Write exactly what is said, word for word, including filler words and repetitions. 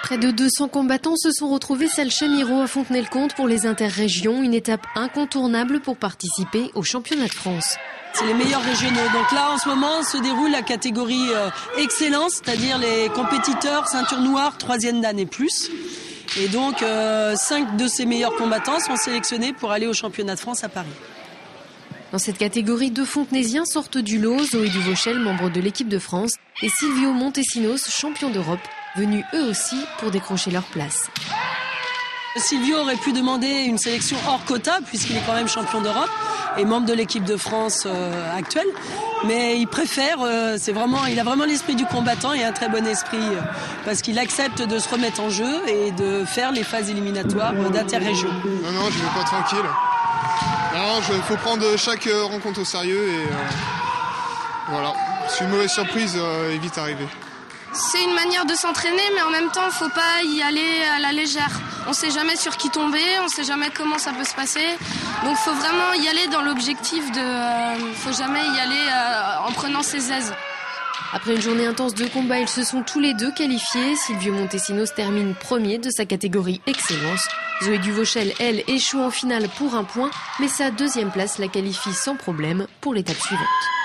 Près de deux cents combattants se sont retrouvés salle Chamiro à Fontenay-le-Comte pour les interrégions, une étape incontournable pour participer au championnat de France. C'est les meilleurs régionaux. Donc là, en ce moment, se déroule la catégorie euh, excellence, c'est-à-dire les compétiteurs ceinture noire, troisième dan et plus. Et donc, euh, cinq de ces meilleurs combattants sont sélectionnés pour aller au championnat de France à Paris. Dans cette catégorie, deux Fontenaisiens sortent du lot, Zoé Duvauchel, membre de l'équipe de France, et Silvio Montesinos, champion d'Europe, venus eux aussi pour décrocher leur place. Silvio aurait pu demander une sélection hors quota, puisqu'il est quand même champion d'Europe et membre de l'équipe de France euh, actuelle. Mais il préfère, euh, c'est vraiment, il a vraiment l'esprit du combattant et un très bon esprit, euh, parce qu'il accepte de se remettre en jeu et de faire les phases éliminatoires euh, d'interrégion. Non, non, je ne vais pas tranquille. Il faut prendre chaque rencontre au sérieux et euh, voilà. Si une mauvaise surprise euh, est vite arrivée. C'est une manière de s'entraîner, mais en même temps, il ne faut pas y aller à la légère. On ne sait jamais sur qui tomber, on ne sait jamais comment ça peut se passer. Donc il faut vraiment y aller dans l'objectif de... Il euh, ne faut jamais y aller euh, en prenant ses aises. Après une journée intense de combat, ils se sont tous les deux qualifiés. Silvio Montesinos termine premier de sa catégorie excellence. Zoé Duvauchel, elle, échoue en finale pour un point, mais sa deuxième place la qualifie sans problème pour l'étape suivante.